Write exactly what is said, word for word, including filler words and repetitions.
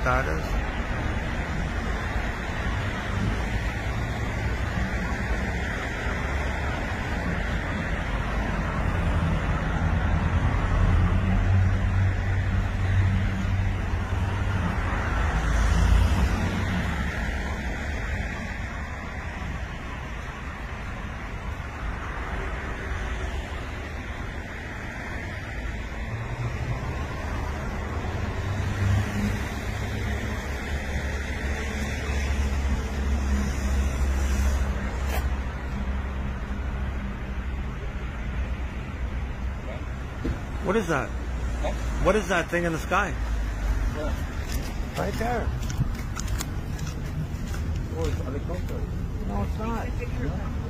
what that is? What is that? Huh? What is that thing in the sky? Yeah. Right there. Oh, it's helicopter. No, it's not.